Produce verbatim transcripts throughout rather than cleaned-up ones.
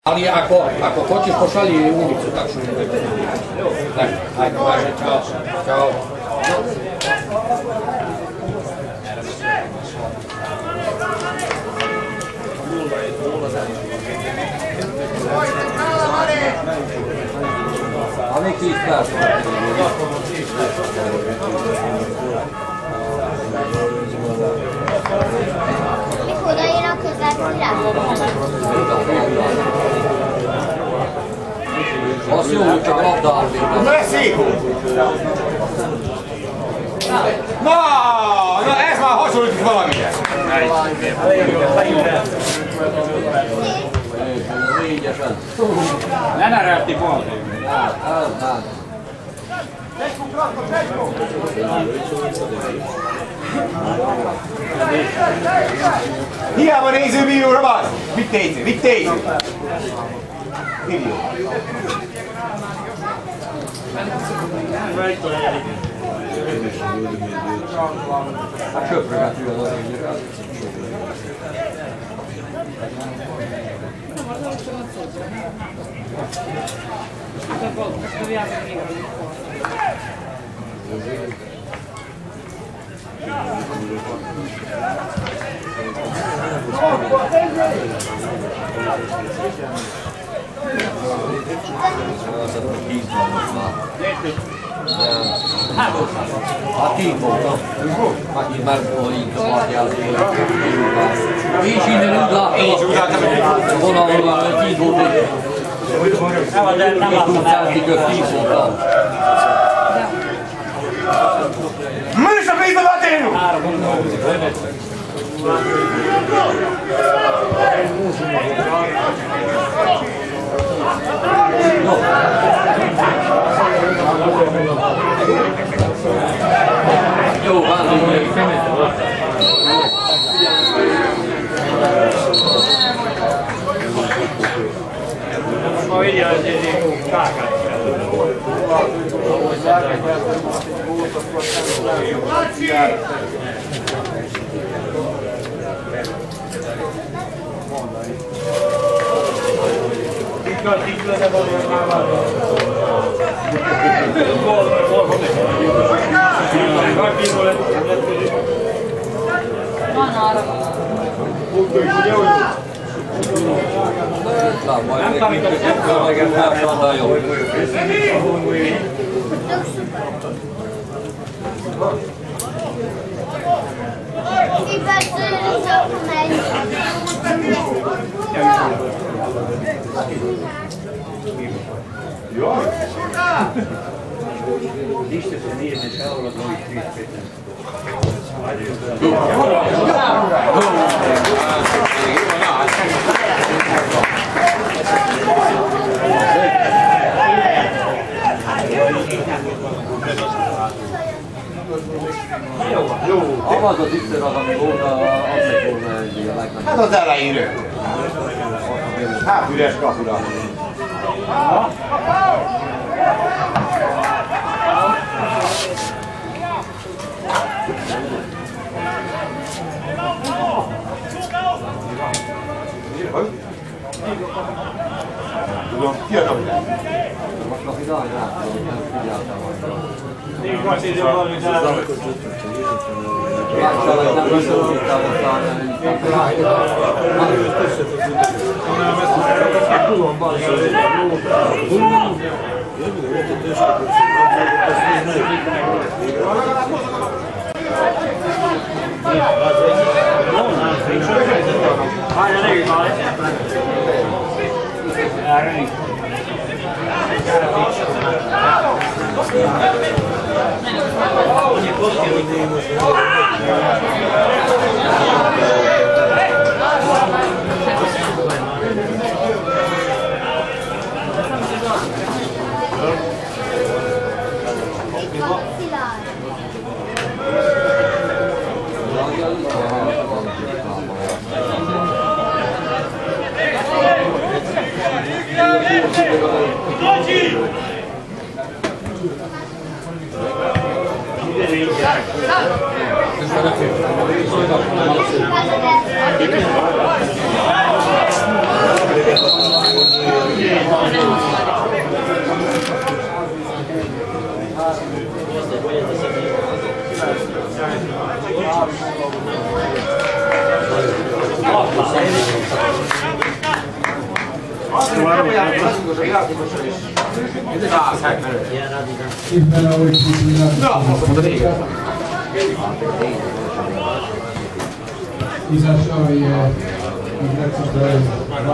Ali ako, ako hoćeš pošalji ulicu tačno. Ajde, ajde, ajde, čao, čao. A neki istraš. Niko da je rako zatira. Osi uliče glov da. Ne siku! No, no Esma, hoću li ti hvala mi je? Ne naravti pomoći. Hiába néző bíróra van! Vittézi, vittézi! Idió. A köpröget ül az egyre. A típolta. Megint már így kapatjázni. Én is innen úgy láttam. Vonalról típolta. Nem tudták a típolta. Műs a pénzbe batérünk! Jó, vándorunk meg. Ma vedi la caca. Van arra. Na, majd még kicsit másoddal jó. Ništa se nije dešavalo od ovih trideset petnaest. Az az Isten az, ami volna, az lett volna egy a legnagyobb. Hát az elején rögtön. Hát üres kapura. Tudom, ki a kapitán? Most a Fidal láttam, hogy nem figyeltem volna. Én most idő valami dára. Látsam, hogy nem összeszívtam aztán. Várja, ne ügy már. Erre nincs. Thank you. Izašao je igrača broj dva,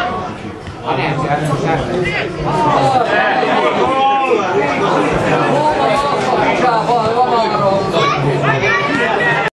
A ne, ja sam